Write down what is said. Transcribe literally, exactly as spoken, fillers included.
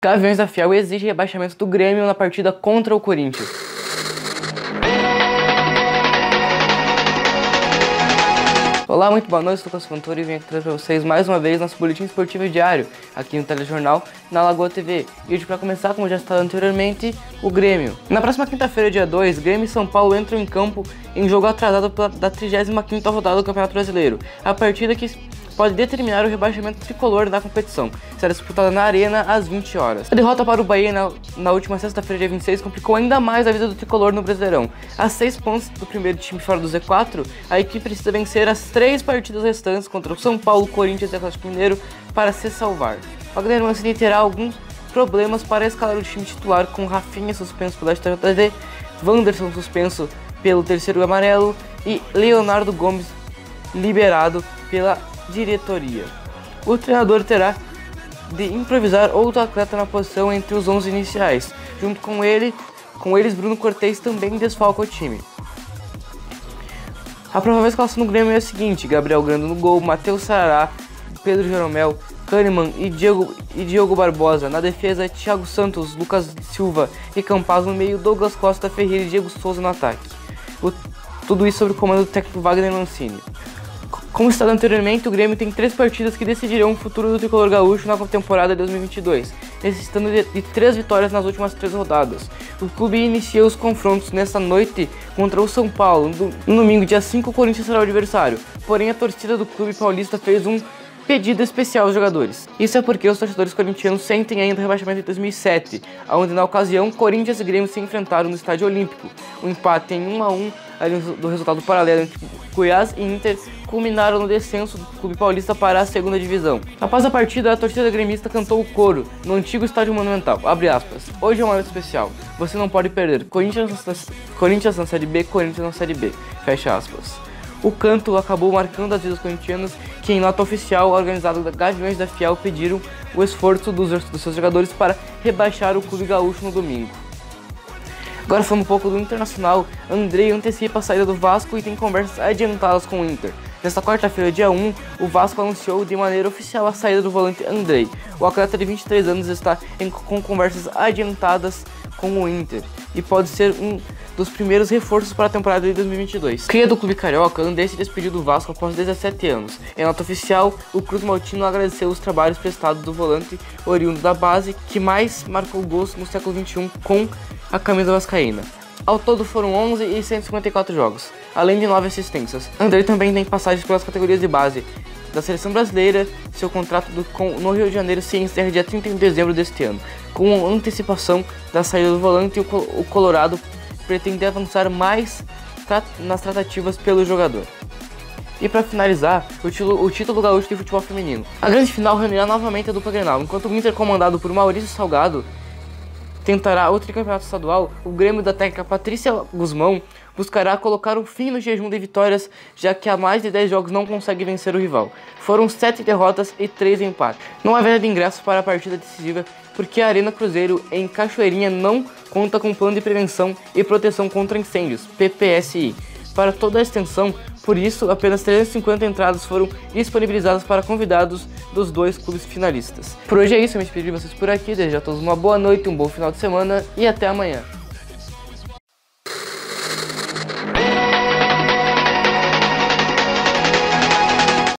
Gaviões da Fiel exige rebaixamento do Grêmio na partida contra o Corinthians. Olá, muito boa noite, Lucas Fontoura e venho aqui trazer para vocês mais uma vez nosso boletim esportivo diário aqui no Telejornal, na Lagoa T V. E hoje, para começar, como já estava anteriormente, o Grêmio. Na próxima quinta-feira, dia dois, Grêmio e São Paulo entram em campo em jogo atrasado da trigésima quinta rodada do Campeonato Brasileiro. A partida que pode determinar o rebaixamento tricolor da competição. Será disputada na Arena às vinte horas. A derrota para o Bahia na, na última sexta-feira, dia vinte e seis, complicou ainda mais a vida do tricolor no Brasileirão. A seis pontos do primeiro time fora do Z quatro, a equipe precisa vencer as três partidas restantes contra o São Paulo, Corinthians e Atlético Mineiro para se salvar. O Wagner Mancini terá alguns problemas para escalar o time titular, com Rafinha suspenso pelo S T J D, Wanderson suspenso pelo terceiro amarelo e Leonardo Gomes liberado pela diretoria. O treinador terá de improvisar outro atleta na posição entre os onze iniciais. Junto com ele, com eles, Bruno Cortez também desfalca o time. A provável escalação do Grêmio é a seguinte: Gabriel Grando no gol, Matheus Sarará, Pedro Jeromel, Kahneman e Diego, e Diogo Barbosa. Na defesa, Thiago Santos, Lucas Silva e Campaz no meio, Douglas Costa, Ferreira e Diego Souza no ataque. O, tudo isso sob o comando do técnico Wagner Mancini. Como citado anteriormente, o Grêmio tem três partidas que decidirão o futuro do tricolor gaúcho na temporada de dois mil e vinte e dois, necessitando de, de três vitórias nas últimas três rodadas. O clube inicia os confrontos nesta noite contra o São Paulo. No, no domingo, dia cinco, o Corinthians será o adversário, porém a torcida do clube paulista fez um pedido especial aos jogadores. Isso é porque os torcedores corintianos sentem ainda o rebaixamento de dois mil e sete, onde na ocasião Corinthians e Grêmio se enfrentaram no Estádio Olímpico. O empate em um a um ali do resultado paralelo entre Goiás e Inter culminaram no descenso do clube paulista para a segunda divisão. Após a partida, a torcida gremista cantou o coro no antigo Estádio Monumental. Abre aspas. Hoje é uma noite especial. Você não pode perder. Corinthians, Corinthians na Série B, Corinthians na Série B. Fecha aspas. O canto acabou marcando as vidas corintianas, que em nota oficial, organizada da Gaviões da Fiel, pediram o esforço dos, dos seus jogadores para rebaixar o clube gaúcho no domingo. Agora falando um pouco do Internacional, Andrei antecipa a saída do Vasco e tem conversas adiantadas com o Inter. Nesta quarta-feira, dia um, o Vasco anunciou de maneira oficial a saída do volante Andrei. O atleta de vinte e três anos está em, com conversas adiantadas com o Inter e pode ser um dos primeiros reforços para a temporada de dois mil e vinte e dois. Cria do clube carioca, Andrei se despediu do Vasco após dezessete anos. Em nota oficial, o Cruz Maltino agradeceu os trabalhos prestados do volante oriundo da base, que mais marcou gols no século vinte e um com a camisa vascaína. Ao todo foram onze e cento e cinquenta e quatro jogos, além de nove assistências. Andrei também tem passagens pelas categorias de base da seleção brasileira. Seu contrato do, com, no Rio de Janeiro se encerra dia trinta de dezembro deste ano. Com a antecipação da saída do volante, o, o Colorado pretende avançar mais tra nas tratativas pelo jogador. E para finalizar, o título, o título gaúcho de futebol feminino. A grande final reunirá novamente a dupla Grenal. Enquanto o Inter, comandado por Maurício Salgado, tentará o tricampeonato estadual, o Grêmio da técnica Patrícia Guzmão buscará colocar um fim no jejum de vitórias, já que há mais de dez jogos não consegue vencer o rival. Foram sete derrotas e três empates. Não há venda de ingressos para a partida decisiva, porque a Arena Cruzeiro, em Cachoeirinha, não conta com plano de prevenção e proteção contra incêndios, P P S I, para toda a extensão. Por isso, apenas trezentas e cinquenta entradas foram disponibilizadas para convidados dos dois clubes finalistas. Por hoje é isso, eu me despeço de vocês por aqui, desejo a todos uma boa noite, um bom final de semana e até amanhã.